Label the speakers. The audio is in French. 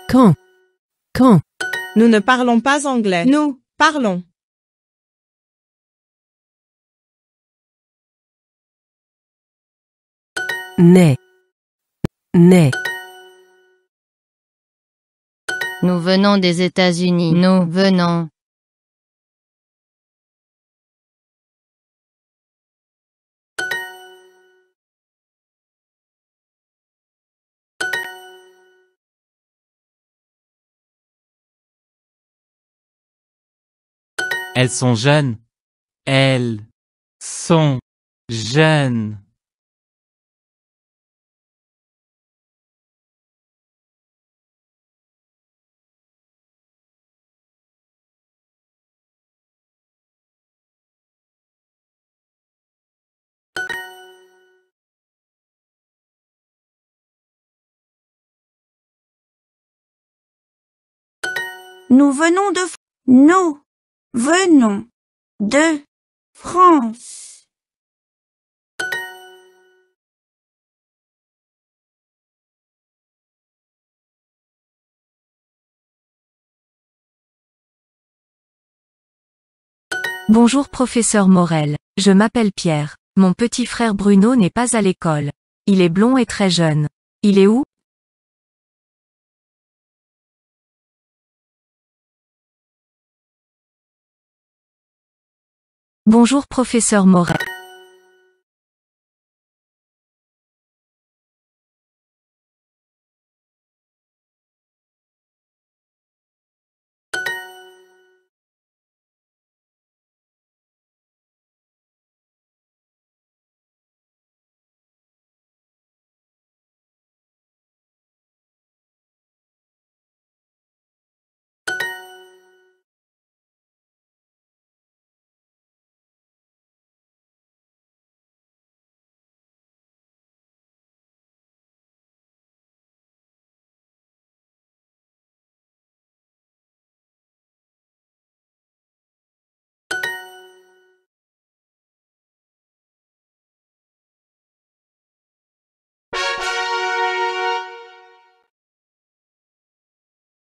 Speaker 1: Quand? Quand?
Speaker 2: Nous ne parlons pas anglais. Nous parlons.
Speaker 1: N'est. N'est.
Speaker 3: Nous venons des États-Unis. Nous venons.
Speaker 4: Elles sont jeunes. Elles sont jeunes.
Speaker 5: Nous venons de Nous venons de France.
Speaker 1: Bonjour professeur Morel. Je m'appelle Pierre. Mon petit frère Bruno n'est pas à l'école. Il est blond et très jeune. Il est où? Bonjour professeur Morel.